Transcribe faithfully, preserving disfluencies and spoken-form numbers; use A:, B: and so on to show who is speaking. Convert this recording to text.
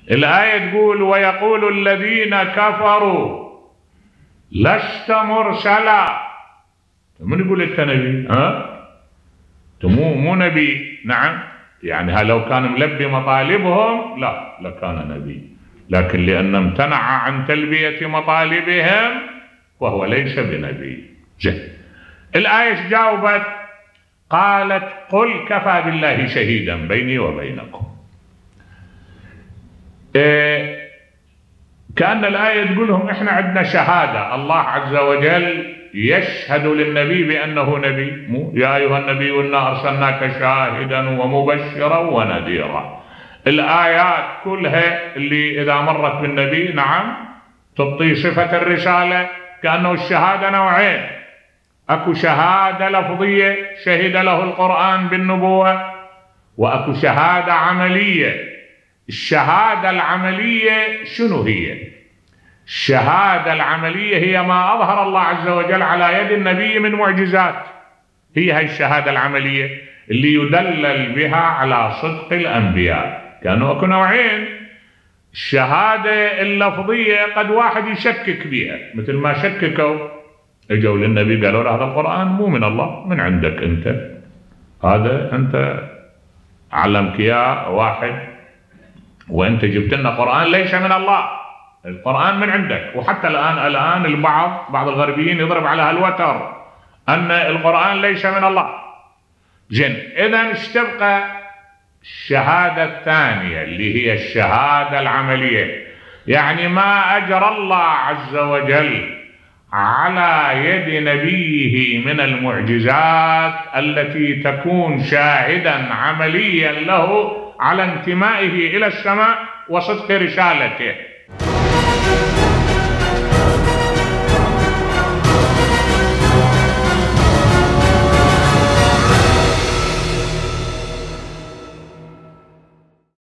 A: الآية تقول ويقول الذين كفروا لست مرسلا. من يقول انت نبي؟ ها؟ مو مو نبي. نعم، يعني لو كان ملبي مطالبهم لا لكان نبي، لكن لأن امتنع عن تلبية مطالبهم وهو ليس بنبي. جه. الآية جاوبت قالت قل كفى بالله شهيدا بيني وبينكم. إيه كأن الآية تقول لهم احنا عندنا شهادة، الله عز وجل يشهد للنبي بأنه نبي. مو يا أيها النبي إنا أرسلناك شاهدا ومبشرا ونذيرا. الآيات كلها اللي إذا مرت بالنبي نعم تعطي صفة الرسالة. كأنه الشهادة نوعين، أكو شهادة لفظية شهد له القرآن بالنبوة، وأكو شهادة عملية. الشهادة العملية شنو هي؟ الشهادة العملية هي ما أظهر الله عز وجل على يد النبي من معجزات. هي هاي الشهادة العملية اللي يدلل بها على صدق الأنبياء. كانوا أكو نوعين. الشهادة اللفظية قد واحد يشكك بها، مثل ما شككوا اجوا للنبي قالوا له هذا القرآن مو من الله، من عندك أنت، هذا أنت علمك إياه واحد وأنت جبت لنا قرآن ليس من الله، القرآن من عندك. وحتى الآن الآن البعض بعض الغربيين يضرب على هالوتر أن القرآن ليس من الله. جن. إذن اشتبقى الشهادة الثانية اللي هي الشهادة العملية، يعني ما أجرى الله عز وجل على يد نبيه من المعجزات التي تكون شاهدا عمليا له على انتمائه إلى السماء وصدق رسالته.